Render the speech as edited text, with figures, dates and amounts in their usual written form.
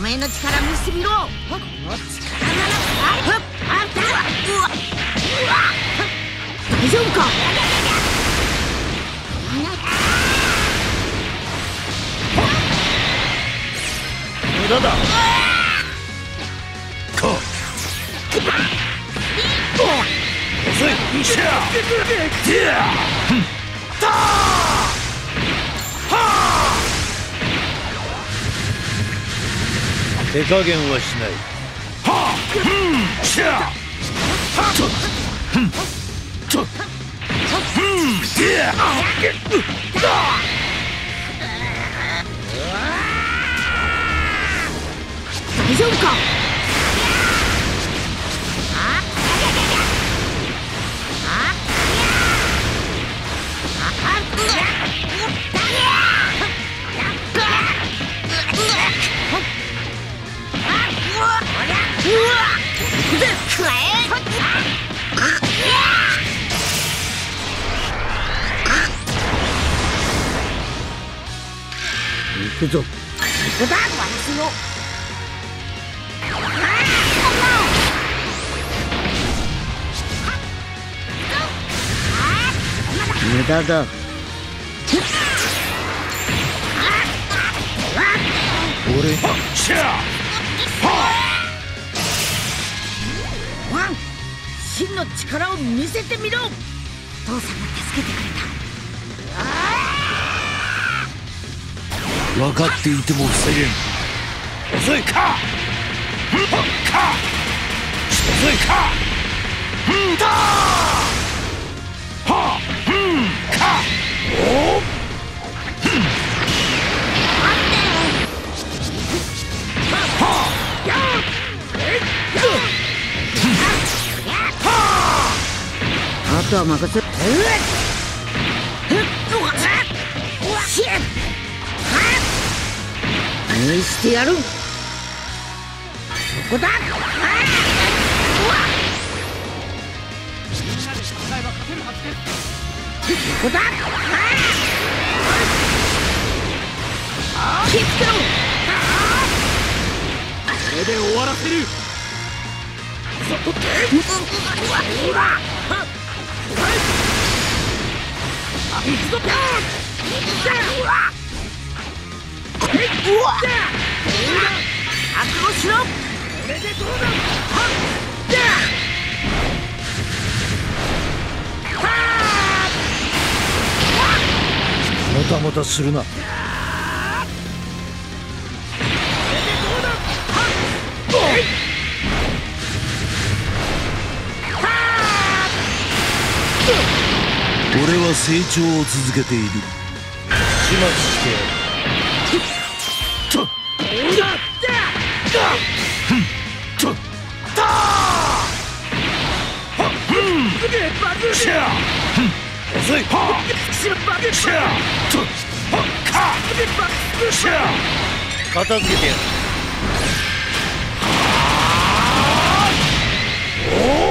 前の力見せてみろ。この力なら大丈夫か。 無駄だ。遅い。しゃ手加減はしない。 大丈夫か。 行くぞ。 ここだ私の。 無駄だ。俺ワン、真の力を見せてみろ。父さんが助けてくれた。 分かっていても防げん。遅いか。遅いか。だはかおあとは任せ。見してやる。そこだ。ここだ。気をつけろ。 これで終わらせる。 覚悟しろ。 もたもたするな。俺は成長を続けている。始末してやる。遅い。片付けてやる。おお